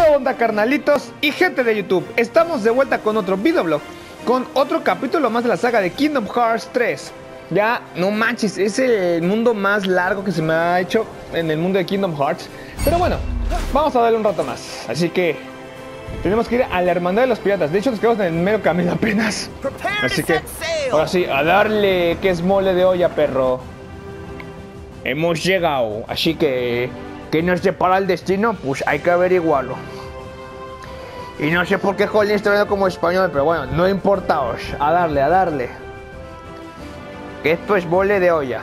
¿Qué onda, carnalitos y gente de YouTube? Estamos de vuelta con otro videoblog, con otro capítulo más de la saga de Kingdom Hearts 3. Ya, no manches, es el mundo más largo que se me ha hecho en el mundo de Kingdom Hearts. Pero bueno, vamos a darle un rato más. Así que tenemos que ir a la Hermandad de los Piratas. De hecho, nos quedamos en el medio camino apenas. Así que, ahora sí, a darle, que es mole de olla, perro. Hemos llegado, así que nos separa el destino, pues hay que averiguarlo. Y no sé por qué Jolín está viendo como español, pero bueno, no importaos. A darle, a darle. Que esto es mole de olla.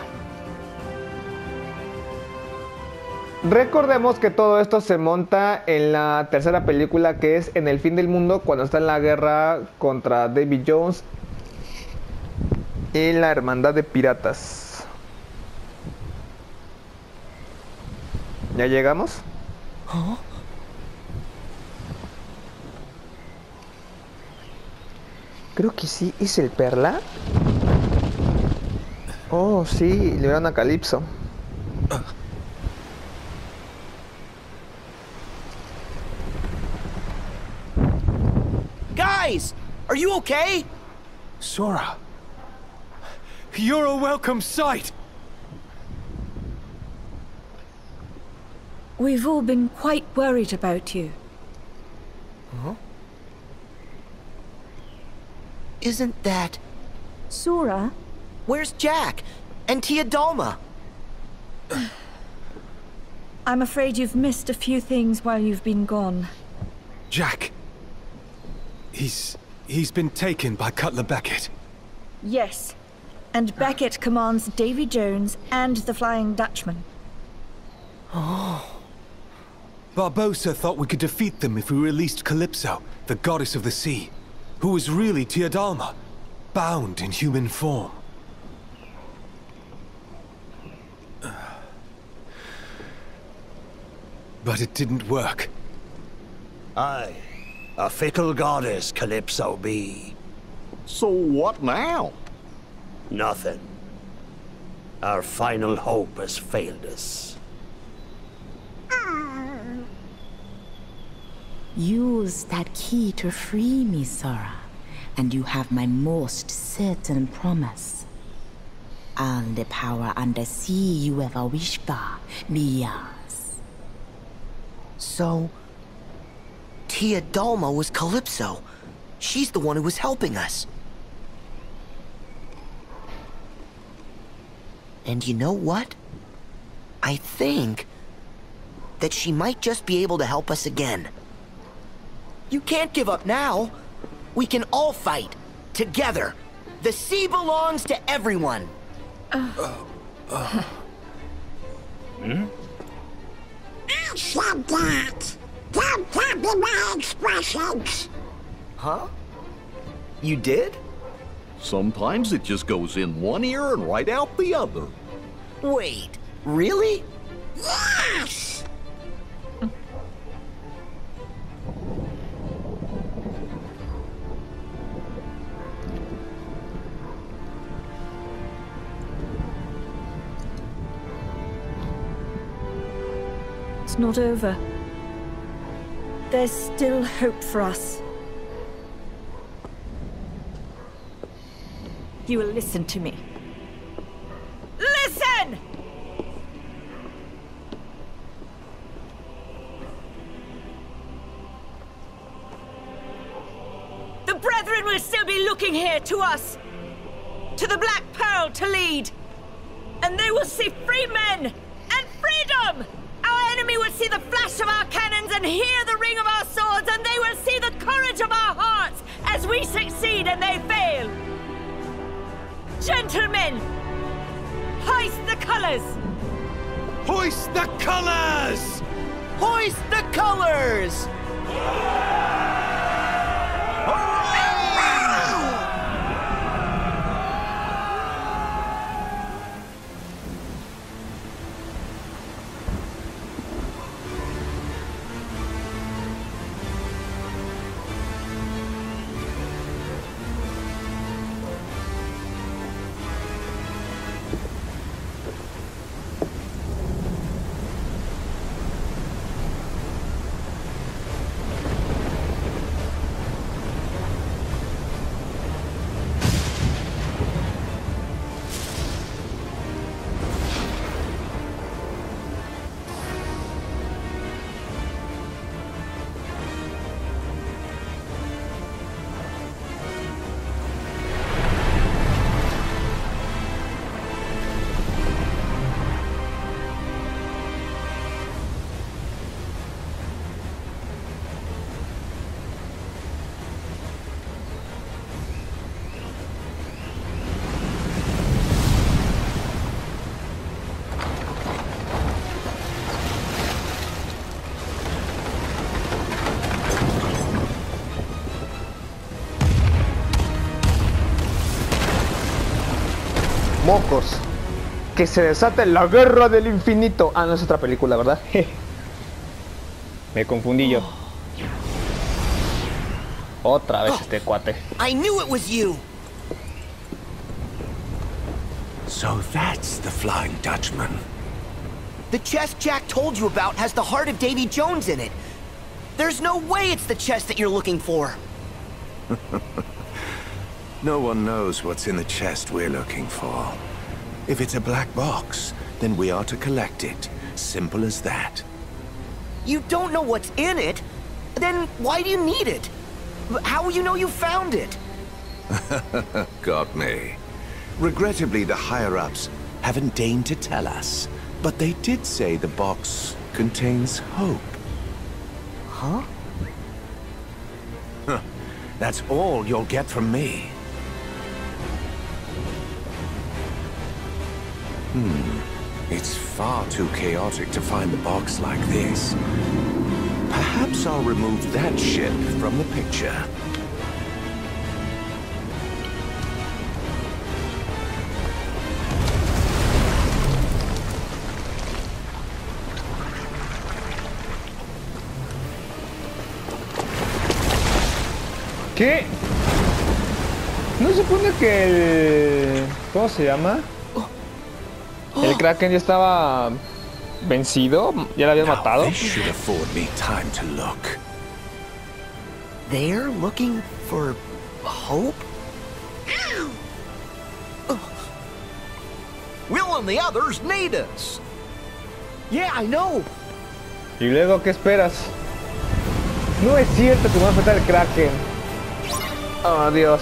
Recordemos que todo esto se monta en la tercera película, que es En el fin del mundo, cuando está en la guerra contra Davy Jones y la Hermandad de Piratas. ¿Ya llegamos? ¿Oh? Creo que sí, ¿es el Perla? Oh, sí, liberaron a Calypso. Guys, are you okay? Sora, you're a welcome sight. We've all been quite worried about you. Huh? Isn't that... Sora? Where's Jack? And Tia Dalma? I'm afraid you've missed a few things while you've been gone. Jack. He's been taken by Cutler Beckett. Yes. And Beckett commands Davy Jones and the Flying Dutchman. Oh. Barbossa thought we could defeat them if we released Calypso, the goddess of the sea, who was really Tia Dalma, bound in human form. But it didn't work. Aye, a fickle goddess Calypso be. So what now? Nothing. Our final hope has failed us. Use that key to free me, Sora, and you have my most certain promise. All the power under sea you ever wish for be yours. So... Tia Dalma was Calypso. She's the one who was helping us. And you know what? I think that she might just be able to help us again. You can't give up now. We can all fight. Together. The sea belongs to everyone. I said that. Don't copy my expressions. Huh? You did? Sometimes it just goes in one ear and right out the other. Wait, really? Yes! It's not over. There's still hope for us. You will listen to me. Listen! The Brethren will still be looking here to us. To the Black Pearl to lead. And they will see free men and freedom! Our enemy will see the flash of our cannons and hear the ring of our swords, and they will see the courage of our hearts as we succeed and they fail. Gentlemen, hoist the colors! Hoist the colors! Hoist the colors! Mocos. Que se desate la guerra del infinito. Ah, no es otra película, ¿verdad? Me confundí yo. Otra vez este cuate. I knew it was you. So that's the Flying Dutchman. The chest Jack told you about has the heart of Davy Jones in it. There's no way it's the chest that you're looking for. No one knows what's in the chest we're looking for. If it's a black box, then we are to collect it. Simple as that. You don't know what's in it? Then why do you need it? How will you know you found it? Got me. Regrettably, the higher-ups haven't deigned to tell us. But they did say the box contains hope. Huh? Huh. That's all you'll get from me. It's far too chaotic to find the box like this. Perhaps I'll remove that ship from the picture. ¿Qué? ¿No se supone que el... ¿Cómo se llama? El Kraken ya estaba vencido, ya lo habían matado. This should afford me time to look. They're looking for hope? Will and the others need us. Yeah, I know. ¿Y luego qué esperas? No es cierto que me va a enfrentar el Kraken. Oh, Dios.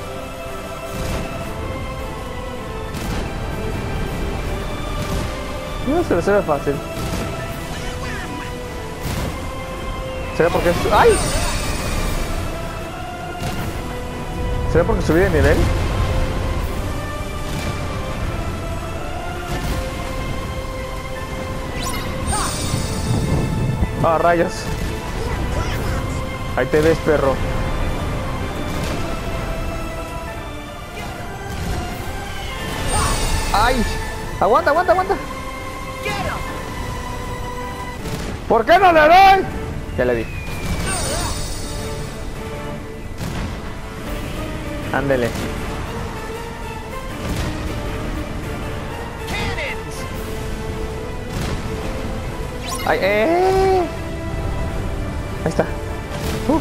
No se le ve fácil. ¿Será porque... ¡Ay! ¿Será porque subí de nivel? ¡Ah, rayos! Ahí te ves, perro. ¡Ay! ¡Aguanta, aguanta, aguanta! ¿Por qué no le doy? Ya le di. Ándele. Ay, Ahí está. Uf.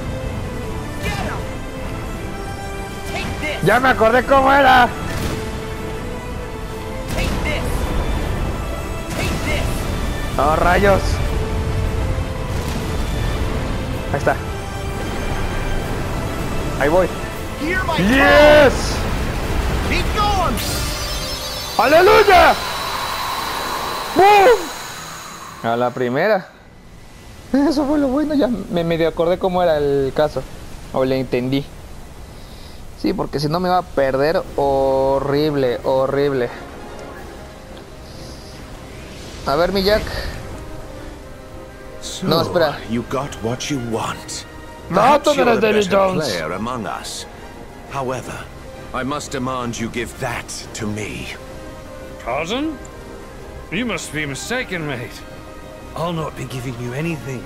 Ya me acordé cómo era. Oh, rayos. Ahí está. Ahí voy. ¡Yes! ¡Aleluya! ¡Bum! A la primera. Eso fue lo bueno, ya me medio acordé cómo era el caso. O le entendí. Sí, porque si no me va a perder horrible, horrible. A ver, mi Jack. So, No, espera. You got what you want. No, tú Perhaps no you're eres the Davy better Jones. player among us. However, I must demand you give that to me. Pardon? You must be mistaken, mate. I'll not be giving you anything.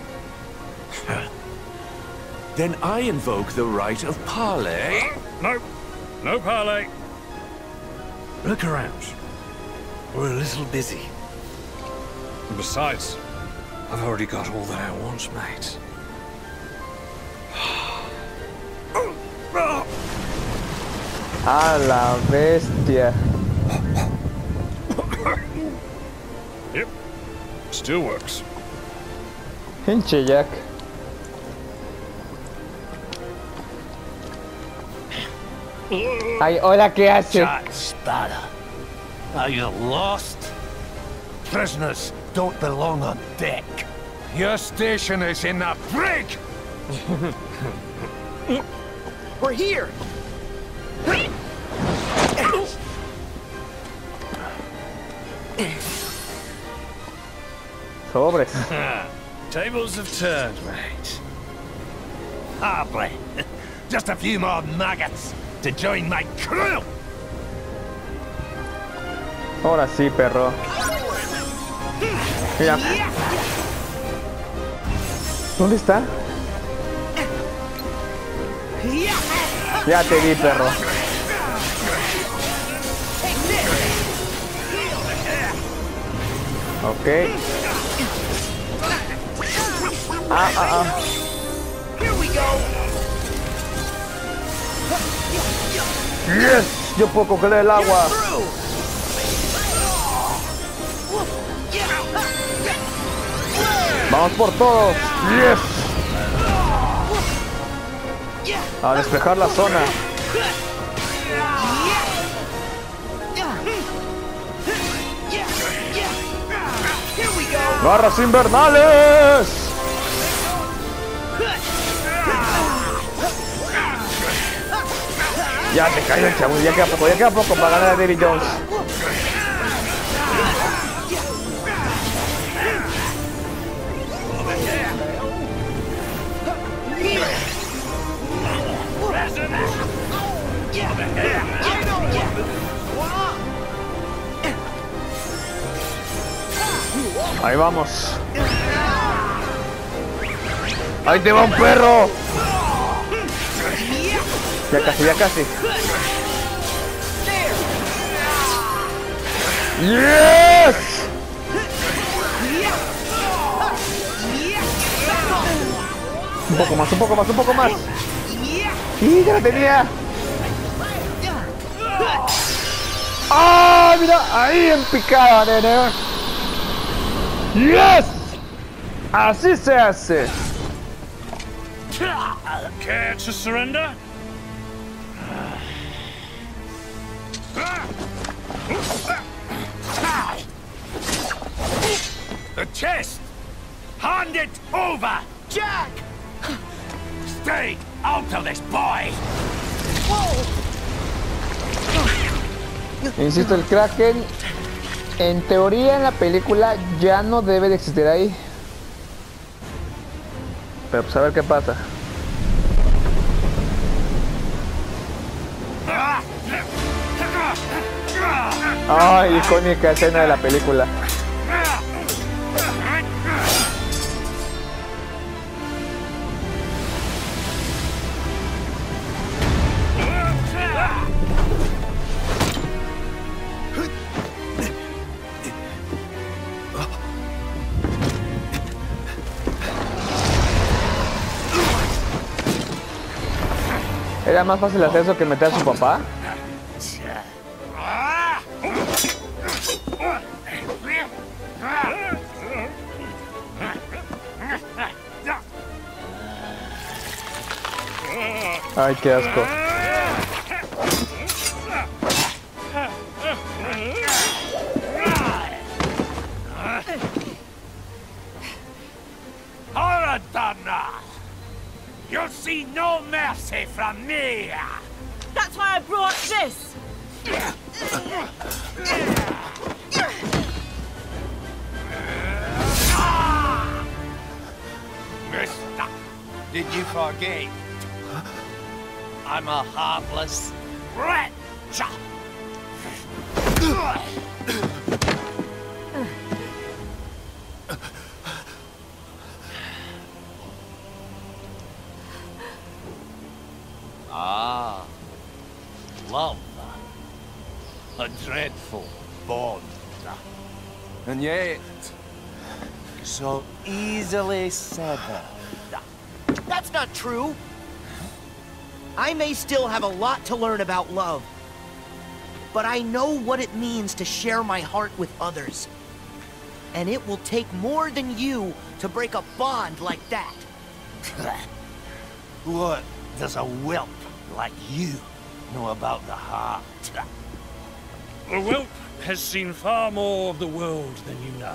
Then I invoke the right of parley. No. No parley. Look around. We're a little busy. And besides, I've already got all that I want, mate. A la bestia. Yep. Still works. Pinche Jack. Ay, hola, ¿qué hace? Jack Sparrow, are you lost? Prisoners don't belong on deck. Your station is in the brig! We're here. Sobres. Tables have turned, mate. Hardly. Just a few more maggots to join my crew. Ahora sí, perro. Mira. ¿Dónde está? Ya te vi, perro. Ok. Yes, yo puedo coger el agua. Vamos por todos. Yes. A despejar la zona. ¡Garras invernales! Ya te callas, chavo, ya queda poco para ganar a Davy Jones. Ahí vamos. Ahí te va un perro. Ya casi, ya casi. Yes. Un poco más, un poco más, un poco más. Y ya la tenía. ¡Ah! Mira, ahí en picada, nene. ¡Yes! Así se hace. Care to surrender? The chest! Hand it over! Jack! Stay out of this, boy! Insisto, el Kraken, en teoría en la película ya no debe de existir ahí. Pero pues a ver qué pasa. Ay, icónica escena de la película. ¿Era más fácil hacer eso que meter a su papá? Ay, qué asco. Haradana! You'll see no mercy from me! That's why I brought this! Mister, did you forget? I'm a harmless wretch! Ah, love. A dreadful bond. And yet, so easily severed. That's not true. I may still have a lot to learn about love, but I know what it means to share my heart with others. And it will take more than you to break a bond like that. What does a whelp like you know about the heart? The whelp has seen far more of the world than you know.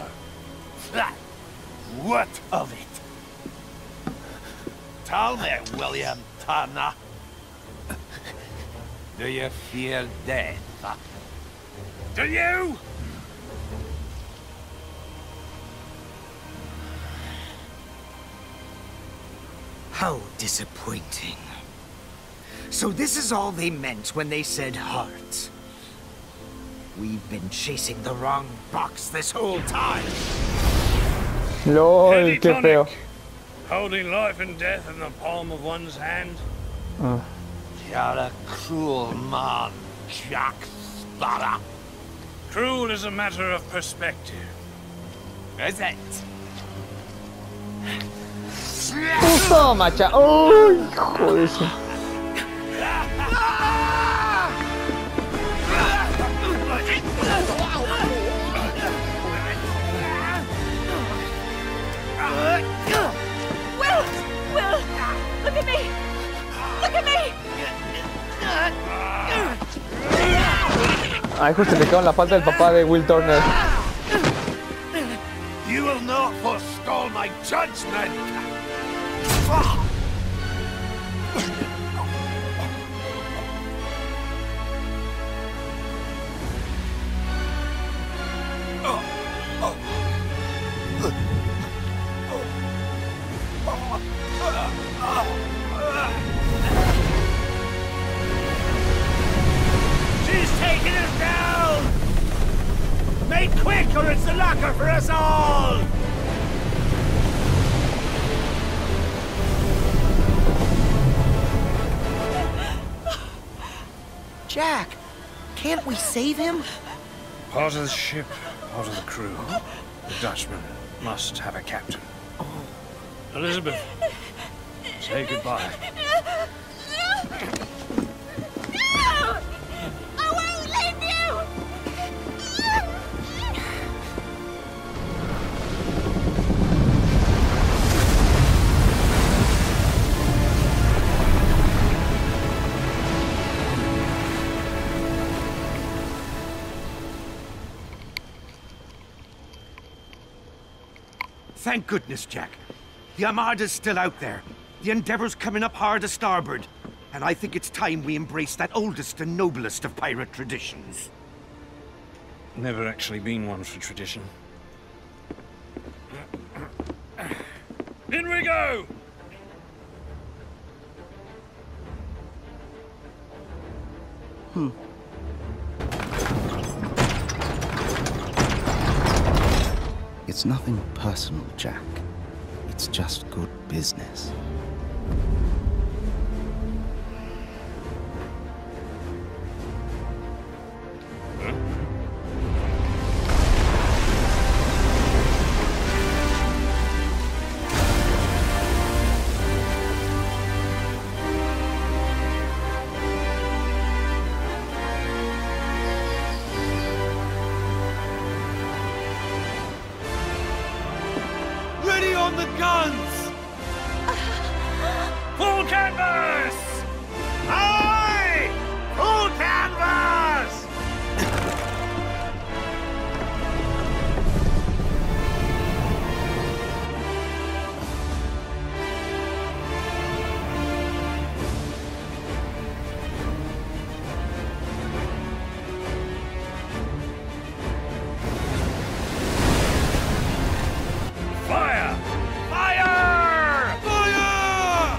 What of it? Tell me, William Turner. Do you fear death? Do you? How disappointing. So this is all they meant when they said heart. We've been chasing the wrong box this whole time. LOL, Heady qué feo. tonic. Holding life and death in the palm of one's hand. You're a cruel man, Jack Sparrow. Cruel is a matter of perspective. Is it? Toma, cha. ¡Uy, hijo de eso! Will! Look at me! Look at me! Ay, justificaron la falta del papá de Will Turner. You will not forestall my judgment. She's taking us down! Make quick or it's the locker for us all! Jack, can't we save him? Part of the ship, part of the crew. The Dutchman must have a captain. Elizabeth, say goodbye. No! I won't leave you! Thank goodness, Jack. The Armada's still out there. The Endeavor's coming up hard to starboard. And I think it's time we embrace that oldest and noblest of pirate traditions. Never actually been one for tradition. In we go! It's nothing personal, Jack. It's just good business. Ready on the guns! Full canvas! Aye! Full canvas! Fire! Fire! Fire!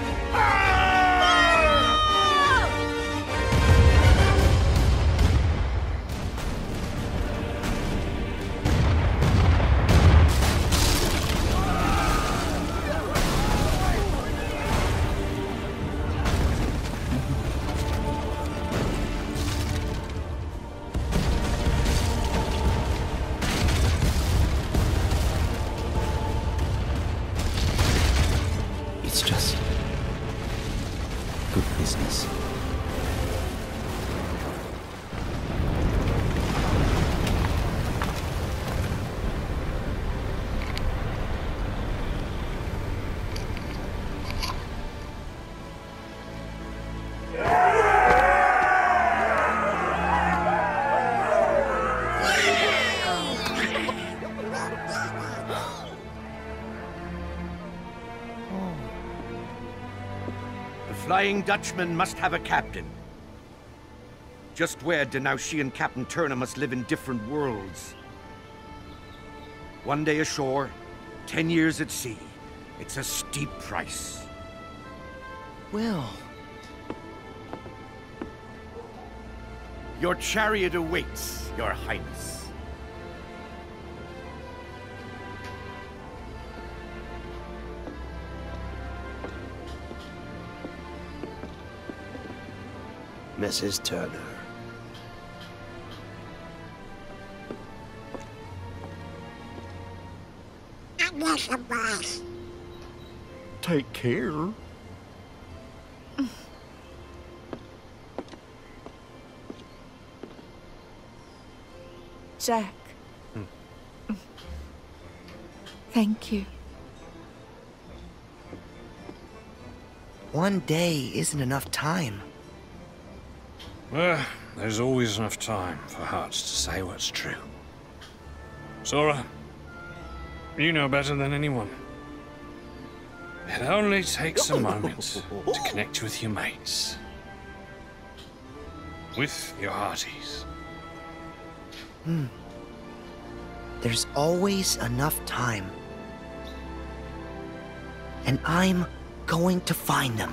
It's just good business. The Flying Dutchman must have a captain. Just wed, and now she and Captain Turner must live in different worlds. One day ashore, 10 years at sea. It's a steep price. Will. Your chariot awaits, Your Highness. Mrs. Turner. Yes, boss. Take care. Jack. Thank you. One day isn't enough time. Well, there's always enough time for hearts to say what's true. Sora, you know better than anyone. It only takes a moment to connect with your mates. With your hearties. There's always enough time. And I'm going to find them.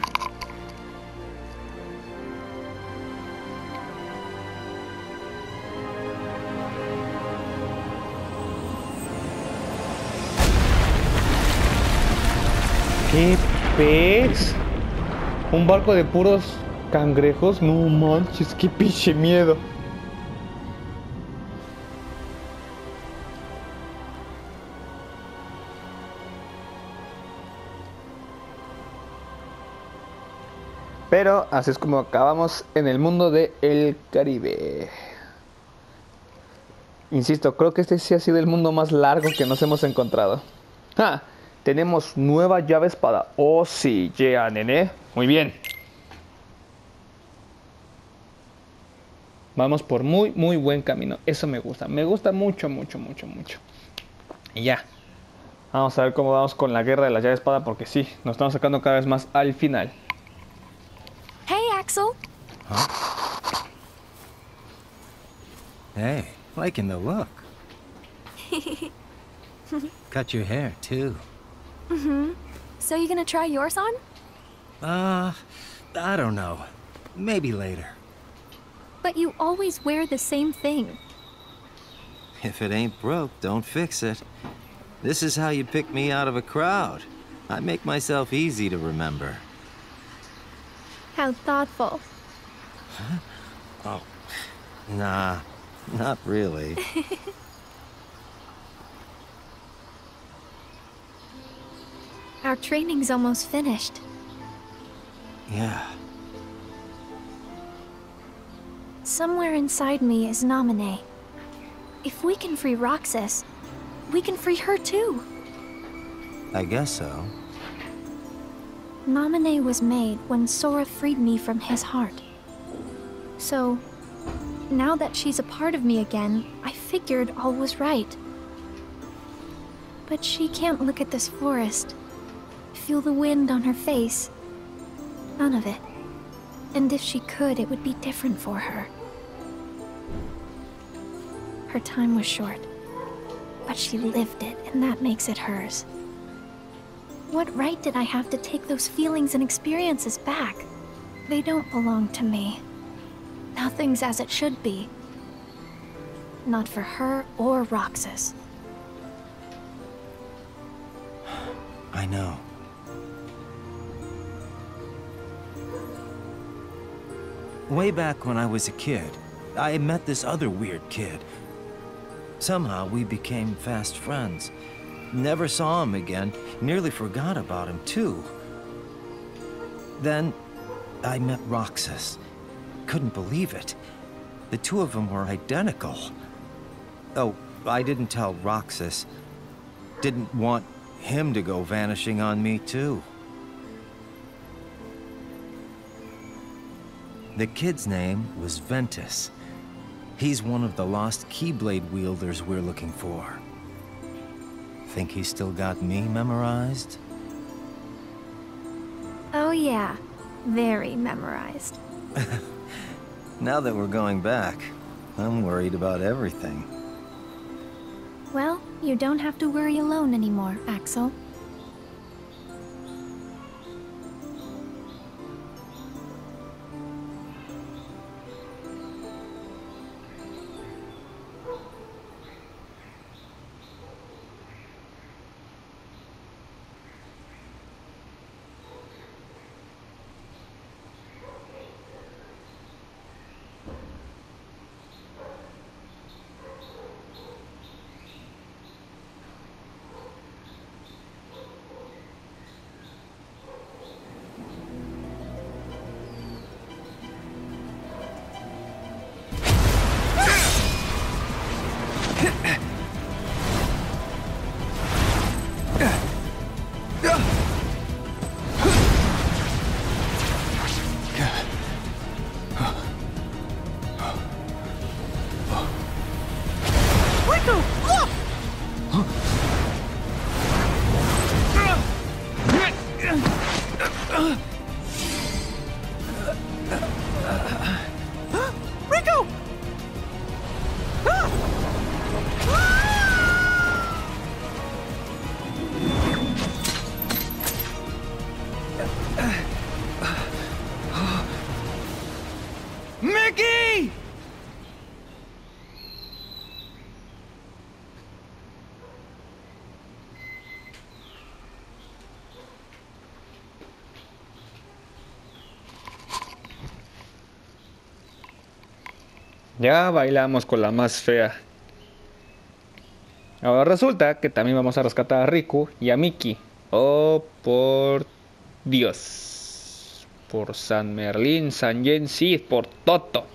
¿Qué pez? ¿Un barco de puros cangrejos? No manches, qué pinche miedo. Pero así es como acabamos en el mundo de El Caribe. Insisto, creo que este sí ha sido el mundo más largo que nos hemos encontrado. ¡Ja! Tenemos nueva llave espada. Oh sí, yeah, nene. Muy bien. Vamos por muy buen camino. Eso me gusta. Me gusta mucho. Y ya. Vamos a ver cómo vamos con la guerra de la llave espada. Porque sí, nos estamos sacando cada vez más al final. Hey, Axel. Huh? Hey, liking the look. Cut your hair, too. So you gonna try yours on? I don't know. Maybe later. But you always wear the same thing. If it ain't broke, don't fix it. This is how you pick me out of a crowd. I make myself easy to remember. How thoughtful. Huh? Oh. Nah, not really. Our training's almost finished. Yeah. Somewhere inside me is Naminé. If we can free Roxas, we can free her too. I guess so. Naminé was made when Sora freed me from his heart. So, now that she's a part of me again, I figured all was right. But she can't look at this forest, feel the wind on her face. None of it. And if she could, it would be different for her. Her time was short, but she lived it, and that makes it hers. What right did I have to take those feelings and experiences back? They don't belong to me. Nothing's as it should be. Not for her or Roxas. I know. Way back when I was a kid, I met this other weird kid. Somehow we became fast friends. Never saw him again, nearly forgot about him too. Then, I met Roxas. Couldn't believe it. The two of them were identical. Oh, I didn't tell Roxas. Didn't want him to go vanishing on me too. The kid's name was Ventus. He's one of the lost Keyblade wielders we're looking for. Think he's still got me memorized? Oh yeah, very memorized. Now that we're going back, I'm worried about everything. Well, you don't have to worry alone anymore, Axel. Ya bailamos con la más fea. Ahora resulta que también vamos a rescatar a Riku y a Miki. Oh, por Dios. Por San Merlín, San Yen, por Toto.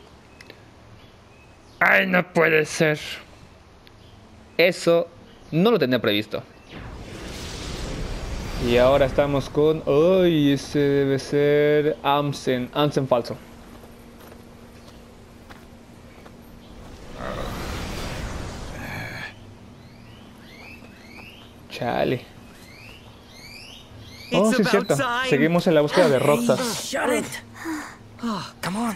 Ay, no puede ser. Eso no lo tenía previsto. Y ahora estamos con... Ay, ese debe ser Amsen. Amsen falso. Chale. Oh, sí es cierto. Seguimos en la búsqueda de Roxas. Shut it. Oh, come on.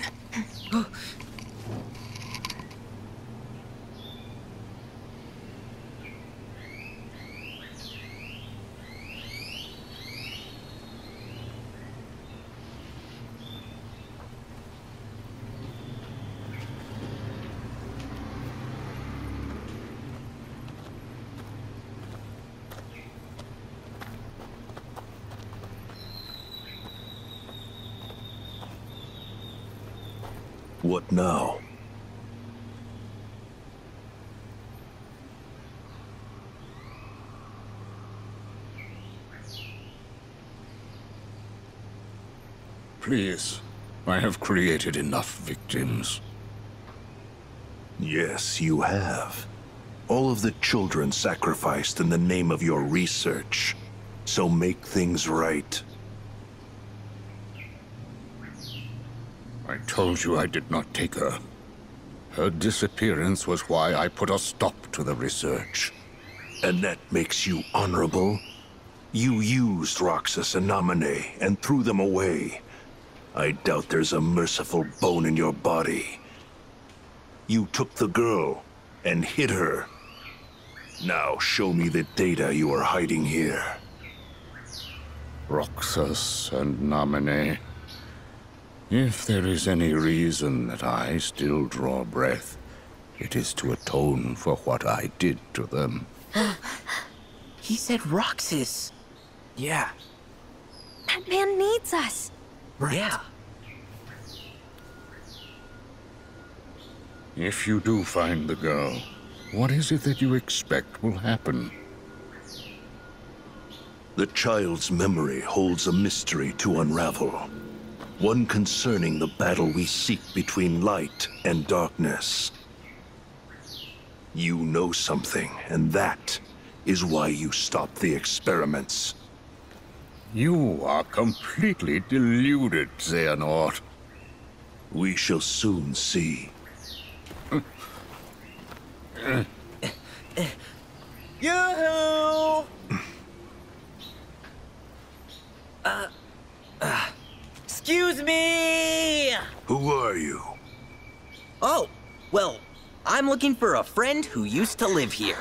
What now? Please, I have created enough victims. Yes, you have. All of the children sacrificed in the name of your research. So make things right. I told you I did not take her. Her disappearance was why I put a stop to the research. And that makes you honorable? You used Roxas and Naminé and threw them away. I doubt there's a merciful bone in your body. You took the girl and hid her. Now show me the data you are hiding here. Roxas and Naminé. If there is any reason that I still draw breath, it is to atone for what I did to them. He said Roxas. Yeah. That man needs us. Right. Yeah. If you do find the girl, what is it that you expect will happen? The child's memory holds a mystery to unravel. One concerning the battle we seek between light and darkness. You know something, and that is why you stopped the experiments. You are completely deluded, Xehanort. We shall soon see. Yoo-hoo! Excuse me! Who are you? Oh, well, I'm looking for a friend who used to live here.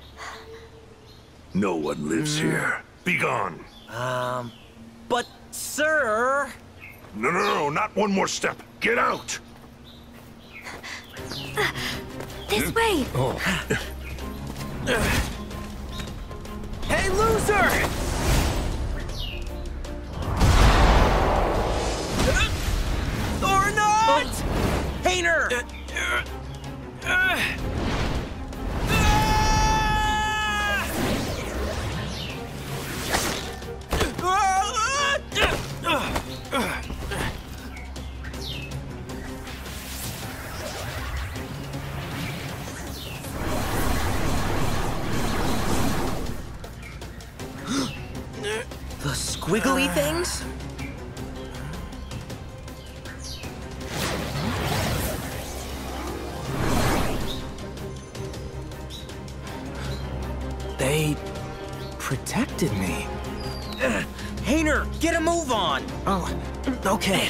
No one lives here. Be gone. But, sir... No, not one more step. Get out! This way! Oh. Hey, loser! Or not! Hayner! The squiggly things? They protected me. Hayner, get a move on! Oh, okay.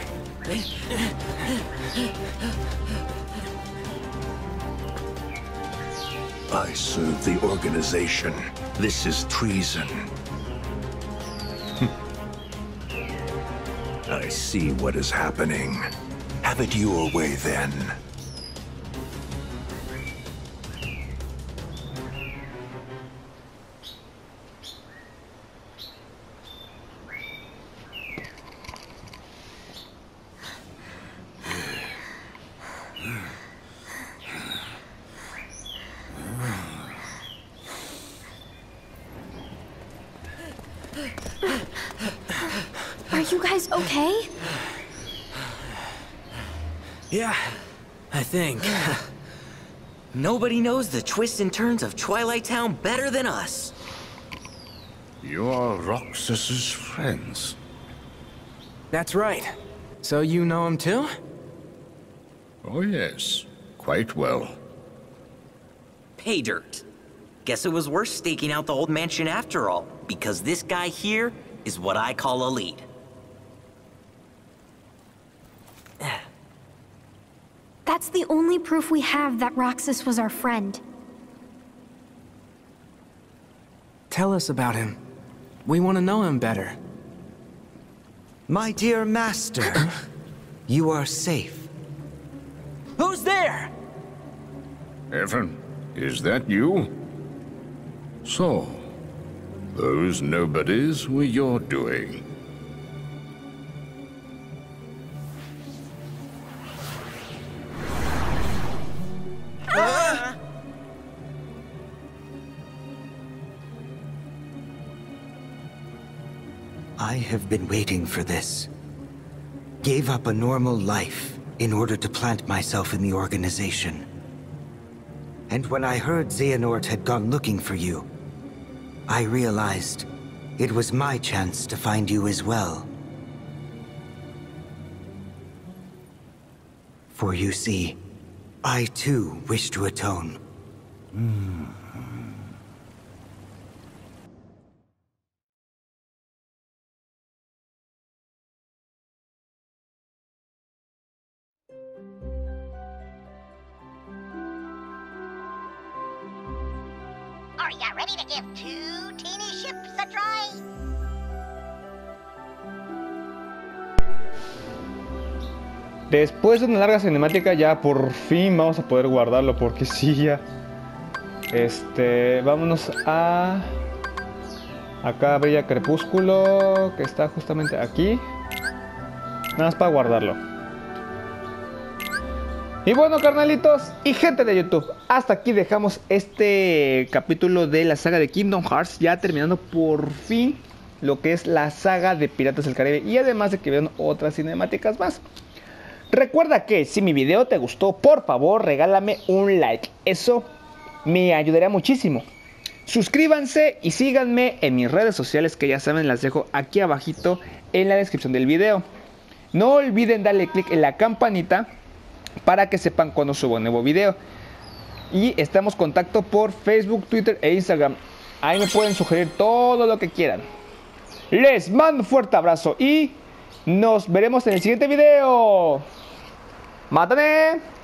I serve the organization. This is treason. I see what is happening. Have it your way, then. Are you guys okay? Yeah, I think. Nobody knows the twists and turns of Twilight Town better than us. You're Roxas's friends. That's right. So you know him too? Oh yes, quite well. Pay dirt. Guess it was worth staking out the old mansion after all, because this guy here is what I call a lead. That's the only proof we have that Roxas was our friend. Tell us about him. We want to know him better. My dear master, you are safe. Who's there? Evan, is that you? So, those nobodies were your doing. I have been waiting for this. Gave up a normal life in order to plant myself in the organization. And when I heard Xehanort had gone looking for you, I realized it was my chance to find you as well. For you see, I too wish to atone. Are ya ready to give 2 teeny ships a try? Después de una larga cinemática ya por fin vamos a poder guardarlo, porque sí ya. Vámonos a... Acá brilla Crepúsculo, que está justamente aquí. Nada más para guardarlo. Y bueno, carnalitos y gente de YouTube, hasta aquí dejamos este capítulo de la saga de Kingdom Hearts, ya terminando por fin lo que es la saga de Piratas del Caribe, y además de que vean otras cinemáticas más. Recuerda que si mi video te gustó, por favor regálame un like, eso me ayudaría muchísimo. Suscríbanse y síganme en mis redes sociales, que ya saben, las dejo aquí abajito en la descripción del video. No olviden darle click en la campanita para que sepan cuando subo un nuevo video. Y estamos en contacto por Facebook, Twitter e Instagram. Ahí me pueden sugerir todo lo que quieran. Les mando un fuerte abrazo y nos veremos en el siguiente video. ¡Mátame!